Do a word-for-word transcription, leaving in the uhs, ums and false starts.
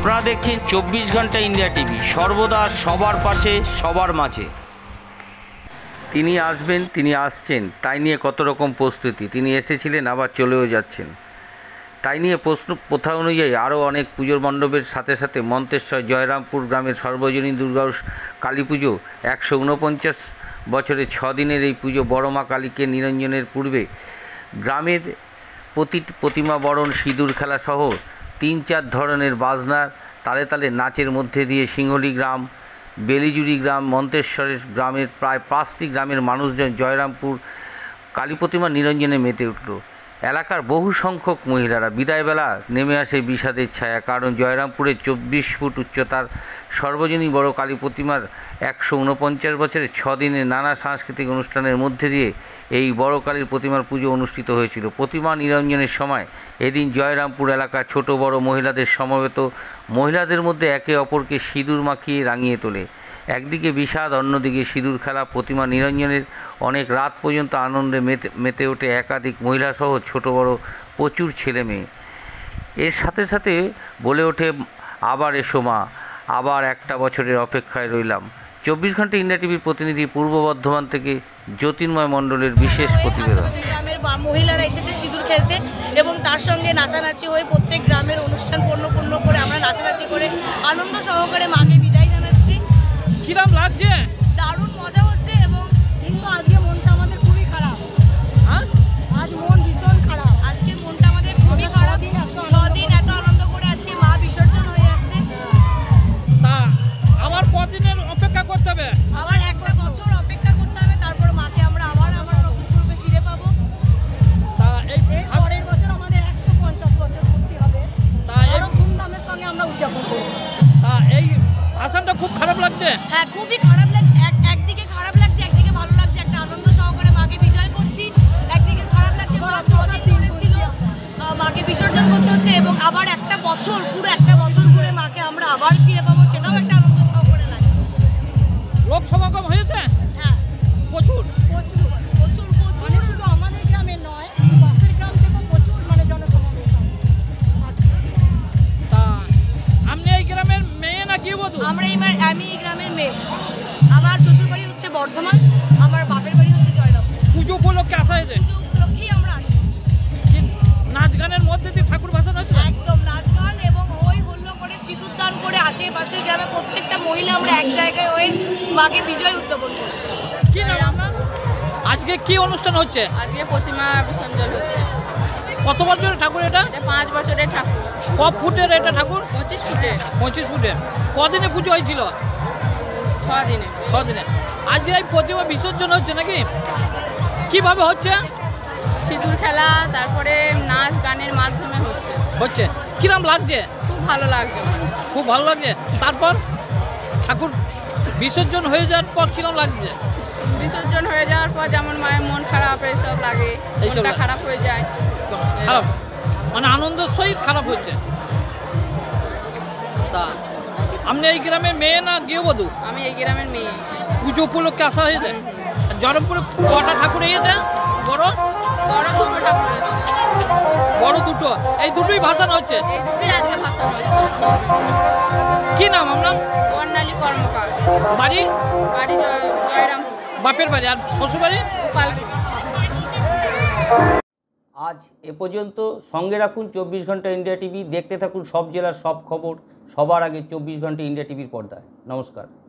আপনারা দেখছেন চব্বিশ ঘন্টা ইন্ডিয়া টিভি, সর্বদা সবার পাশে সবার মাঝে। তিনি আসবেন, তিনি আসছেন, তাই নিয়ে কত রকম প্রস্তুতি। তিনি এসেছিলেন, আবার চলেও যাচ্ছেন, তাই নিয়ে প্রশ্ন প্রথা অনুযায়ী আরও অনেক পুজোর মণ্ডপের সাথে সাথে মন্তেশ্বর জয়রামপুর গ্রামের সর্বজনীন দুর্গা কালী পুজো একশো উনপঞ্চাশ বছরে ছ দিনের এই পুজো বড় মা কালীকে নিরঞ্জনের পূর্বে গ্রামের প্রতি প্রতিমা বরণ, সিঁদুর খেলা সহ তিন চার ধরনের বাজনার তালে তালে নাচের মধ্যে দিয়ে সিংহলি গ্রাম, বেলিজুড়ি গ্রাম, মন্তেশ্বরের গ্রামের প্রায় পাঁচটি গ্রামের মানুষজন জয়রামপুর কালী প্রতিমা নিরঞ্জনে মেতে উঠল। এলাকার বহু সংখ্যক মহিলারা বিদায়বেলা নেমে আসে বিষাদের ছায়া, কারণ জয়রামপুরের চব্বিশ ফুট উচ্চতার সর্বজনীন বড় কালী প্রতিমার একশো উনপঞ্চাশ বছরের ছ দিনে নানা সাংস্কৃতিক অনুষ্ঠানের মধ্যে দিয়ে এই বড় কালীর প্রতিমার পুজো অনুষ্ঠিত হয়েছিল। প্রতিমা নিরঞ্জনের সময় এদিন জয়রামপুর এলাকার ছোট বড় মহিলাদের সমবেত মহিলাদের মধ্যে একে অপরকে সিঁদুর মাখিয়ে রাঙিয়ে তোলে। একদিকে বিষাদ, অন্যদিকে সিঁদুর খেলা। প্রতিমা নিরঞ্জনের অনেক রাত পর্যন্ত আনন্দে মেতে মেতে ওঠে একাধিক মহিলাসহ ছোট বড় প্রচুর ছেলে মেয়ে। এর সাথে সাথে বলে ওঠে, আবার এসো মা, আবার একটা বছরের অপেক্ষায় রইলাম। চব্বিশ ঘন্টা ইন্ডিয়া টিভির প্রতিনিধি পূর্ব বর্ধমান থেকে জ্যোতির্ময় মণ্ডলের বিশেষ প্রতিবেদন। গ্রামের মহিলারা এসেছে সিঁদুর খেলতে এবং তার সঙ্গে নাচানাচি হয়ে প্রত্যেক গ্রামের অনুষ্ঠান পূর্ণ পূর্ণ করে আমরা নাচানাচি করে আনন্দ সহকারে মাকে বিদায় জানাচ্ছি। কিরম লাগছে? দারুণ মজা হচ্ছে। এবং কিন্তু আজকে মনটা আমাদের খুবই খারাপ। হ্যাঁ, আজ মন ভীষণ খারাপ। আজকে মনটা আমাদের খুবই খারাপ। ছদিন এত আনন্দ করে আজকে মা বিসর্জন হয়ে যাচ্ছে। তা আবার কদিনের অপেক্ষা করতে হবে? আবার একটা বছর অপেক্ষা করতে হবে, তারপর মাকে আমরা আবার আবার নতুন রূপে ফিরে পাবো। তা এই পরের বছর আমাদের একশো পঞ্চাশ বছর পূর্তি হবে। তা এই আরো ধুমধামের সঙ্গে আমরা উদযাপন করব। তা এই আসানটা খুব খারাপ লাগছে। হ্যাঁ, খুবই খারাপ লাগছে। এক একদিকে খারাপ লাগছে, একদিকে ভালো লাগছে। একটা আনন্দ সহকারে মাকে বিজয় করছি। একদিকে খারাপ লাগছে, মা ছদিন ধরে ছিল, মাকে বিসর্জন করতে হচ্ছে এবং আবার একটা বছর, পুরো একটা বছর ঘুরে মাকে আমরা আবার ফিরে পাবো, সেটাও একটা আনন্দ সহকারে লাগছে। লোক সমাগম হয়েছে? হ্যাঁ, প্রচুর প্রচুর প্রচুর প্রচুর। মানে শুধু আমাদের গ্রামে নয়, পাশের গ্রাম থেকেও প্রচুর মানে জনসমাবেশ হয়। তা আপনি এই গ্রামের মেয়ে না কি বধূ? আমরা এই আমি এই গ্রামের মেয়ে। আমার শ্বশুর বাড়ি হচ্ছে বর্ধমান, আমার বাপের বাড়ি হচ্ছে জয়রামপুর। পুজো উপলক্ষে আসা হয়েছে? পুজো উপলক্ষেই আমরা আসি। কি নাচ গানের মধ্যে দিয়ে ঠাকুর ভাসান হয়েছে? একদম নাচ গান এবং হই হুল্লো করে সিঁদুর দান করে আশেপাশে গ্রামে প্রত্যেকটা মহিলা আমরা এক জায়গায় হয়ে মাকে বিজয় উদ্যাপন করছি। কি নাম আপনার? আজকে কি অনুষ্ঠান হচ্ছে? আজকে প্রতিমা বিসর্জন হচ্ছে। কত বছরের ঠাকুর এটা? এটা পাঁচ বছরের ঠাকুর। ক ফুটের এটা ঠাকুর? পঁচিশ ফুটে। পঁচিশ ফুটের। কদিনে পুজো হয়েছিল? ছ দিনে। ছ দিনে। আজকে এই প্রতিমা বিসর্জন হচ্ছে নাকি? কিভাবে হচ্ছে? সিঁদুর খেলা, তারপরে নাচ গানের মাধ্যমে হচ্ছে। হচ্ছে। কিরম লাগছে? খুব ভালো লাগছে। খুব ভালো লাগছে। তারপর ঠাকুর বিসর্জন হয়ে যাওয়ার পর কিরম লাগছে? বিসর্জন হয়ে যাওয়ার পর যেমন মায়ের মন খারাপ এইসব লাগে, এইসব মনটা লাগে। খারাপ হয়ে যায়। খারাপ মানে আনন্দের সহিত খারাপ হচ্ছে। তা আপনি এই গ্রামের মেয়ে না গৃহবধূ? আমি এই গ্রামের মেয়ে। পুজো উপলক্ষে আসা হয়েছে? জয়রামপুরে কটা ঠাকুর এসেছে? বড় বড় দুটো ঠাকুর এসেছে। বড় দুটো, এই দুটোই ভাসানো হচ্ছে? এই দুটোই আজকে ভাসানো হচ্ছে। কি নাম আপনার? বর্ণালী কর্মকার। বাড়ি? বাড়ি জয়- জয়রামপুর। বাপের বাড়ি। আর শ্বশুর বাড়ি? গোপালগিরি। আজ এ পর্যন্ত। সঙ্গে রাখুন চব্বিশ ঘন্টা ইন্ডিয়া টিভি। দেখতে থাকুন সব জেলার সব খবর সবার আগে চব্বিশ ঘন্টা ইন্ডিয়া টিভির পর্দায়। নমস্কার।